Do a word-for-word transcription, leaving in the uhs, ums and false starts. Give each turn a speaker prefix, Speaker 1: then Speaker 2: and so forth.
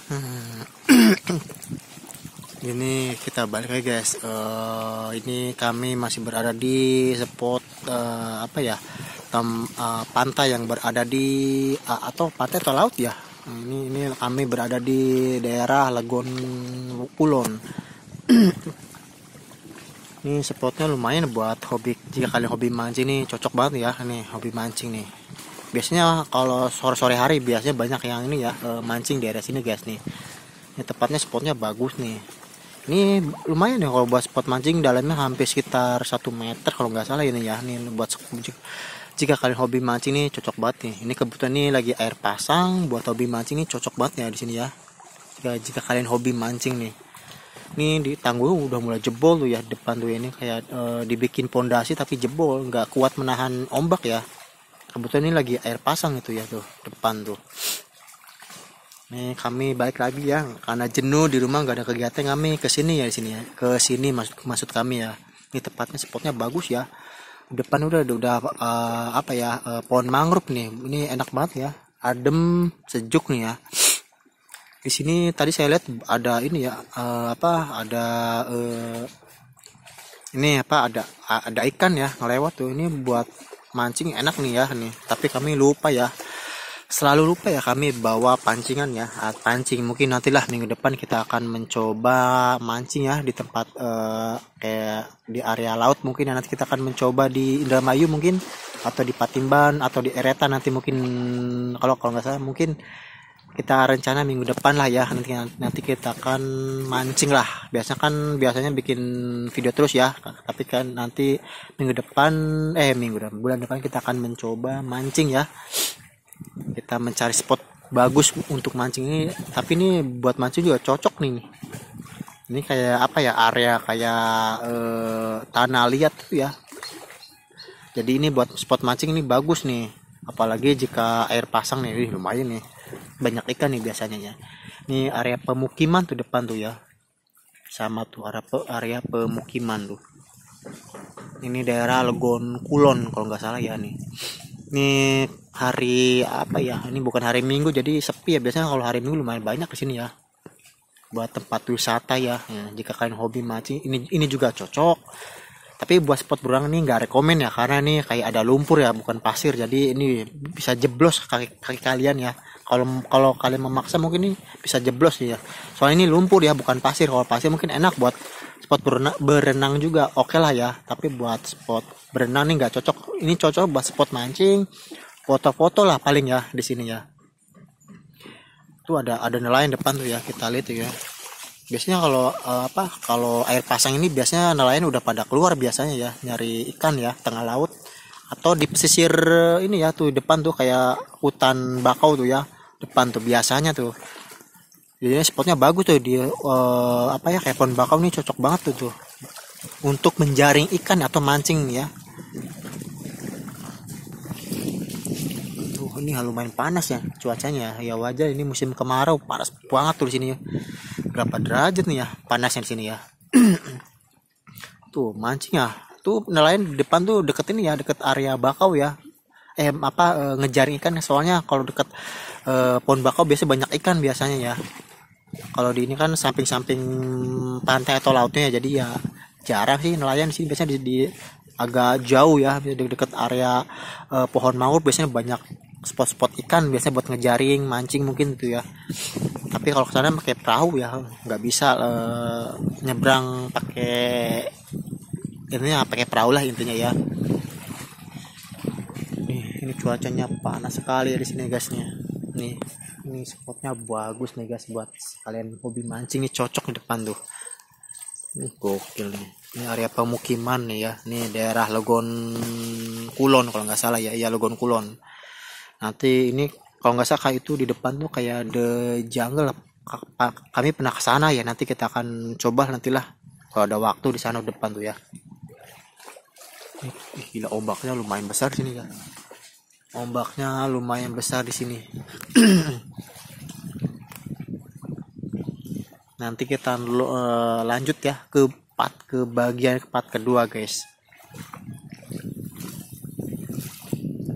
Speaker 1: Hmm. Ini kita balik lagi guys. Uh, ini kami masih berada di spot uh, apa ya, tem, uh, pantai yang berada di uh, atau pantai atau laut ya. Ini ini kami berada di daerah Legon Kulon. Ini spotnya lumayan buat hobi, jika kalian hobi mancing nih cocok banget ya. Nih hobi mancing nih. Biasanya kalau sore-sore hari biasanya banyak yang ini ya, uh, mancing di daerah sini guys nih. Ini tepatnya spotnya bagus nih. Ini lumayan ya kalau buat spot mancing, dalamnya hampir sekitar satu meter kalau nggak salah ini ya. Ini buat jika kalian hobi mancing nih cocok banget nih. Ini kebetulan nih lagi air pasang, buat hobi mancing nih cocok banget ya di sini ya. Jika, jika kalian hobi mancing nih. Ini di tanggul udah mulai jebol tuh ya, depan tuh ini kayak e, dibikin pondasi tapi jebol, nggak kuat menahan ombak ya. Kebetulan ini lagi air pasang itu ya tuh depan tuh. Nih kami balik lagi ya, karena jenuh di rumah nggak ada kegiatan, kami ke sini ya, di sini ya, ke sini maksud maksud kami ya. Ini tepatnya spotnya bagus ya. Depan udah udah uh, apa ya, uh, pohon mangrove nih. Ini enak banget ya, adem sejuk nih ya. Di sini tadi saya lihat ada ini ya, uh, apa ada uh, ini apa ada ada ikan ya ngelewat tuh. Ini buat mancing enak nih ya nih. Tapi kami lupa ya. Selalu lupa ya kami bawa pancingan ya, pancing. Mungkin nantilah minggu depan kita akan mencoba mancing ya di tempat uh, kayak di area laut mungkin ya. Nanti kita akan mencoba di Indramayu mungkin, atau di Patimban atau di Eretan nanti mungkin, kalau kalau nggak salah mungkin kita rencana minggu depan lah ya. Nanti nanti kita akan mancing lah. Biasanya kan biasanya bikin video terus ya, tapi kan nanti minggu depan eh minggu depan bulan depan kita akan mencoba mancing ya. Kita mencari spot bagus untuk mancing ini, tapi ini buat mancing juga cocok nih. Ini kayak apa ya, area kayak eh, tanah liat tuh ya. Jadi ini buat spot mancing ini bagus nih, apalagi jika air pasang nih. Ih, lumayan nih, banyak ikan nih biasanya ya. Ini area pemukiman tuh depan tuh ya, sama tuh area pe, area pemukiman tuh. Ini daerah Legon Kulon kalau nggak salah ya nih. Ini hari apa ya, ini bukan hari Minggu jadi sepi ya. Biasanya kalau hari Minggu lumayan banyak di sini ya, buat tempat wisata ya. Ya jika kalian hobi mancing ini ini juga cocok, tapi buat spot berenang ini nggak rekomen ya, karena nih kayak ada lumpur ya, bukan pasir, jadi ini bisa jeblos kaki, kaki kalian ya. Kalau kalau kalian memaksa mungkin ini bisa jeblos ya, soalnya ini lumpur ya, bukan pasir. Kalau pasir mungkin enak buat spot berenang, berenang juga oke okay lah ya, tapi buat spot berenang nih nggak cocok. Ini cocok buat spot mancing, foto-foto lah paling ya di sini ya. Tuh ada ada nelayan depan tuh ya, kita lihat tuh ya. Biasanya kalau uh, apa kalau air pasang ini biasanya nelayan udah pada keluar biasanya ya, nyari ikan ya tengah laut atau di pesisir ini ya tuh depan tuh, kayak hutan bakau tuh ya depan tuh biasanya tuh. Jadi spotnya bagus tuh di uh, apa ya, kayak pohon bakau nih cocok banget tuh tuh untuk menjaring ikan atau mancing ya. Tuh ini lumayan panas ya cuacanya ya, wajar ini musim kemarau, panas banget tuh di sini ya. Berapa derajat nih ya panasnya di sini ya. Tuh mancing ya, tuh nelayan di depan tuh deket ini ya, deket area bakau ya. Eh apa e, ngejaring ikan, soalnya kalau deket e, pohon bakau biasanya banyak ikan biasanya ya. Kalau di ini kan samping-samping pantai atau lautnya ya, jadi ya jarang sih nelayan sih. Biasanya di, di agak jauh ya, di deket area e, pohon mangrove biasanya banyak spot-spot ikan, biasanya buat ngejaring mancing mungkin gitu ya. Tapi kalau kesana pakai perahu ya, nggak bisa e, nyebrang pakai, intinya pakai perahu lah intinya ya. Nih ini cuacanya panas sekali ya di sini guys nih. Nih ini spotnya bagus nih guys, buat kalian hobi mancing nih cocok di depan tuh. Ini gokil nih. Ini area pemukiman nih ya. Nih daerah Legon Kulon kalau nggak salah ya. Iya Legon Kulon. Nanti ini kalau nggak salah itu di depan tuh kayak the jungle. Kami pernah ke sana ya. Nanti kita akan coba nantilah kalau ada waktu di sana depan tuh ya. Ih, gila ombaknya lumayan besar di sini ya. Ombaknya lumayan besar di sini. Nanti kita uh, lanjut ya ke part ke bagian part kedua guys.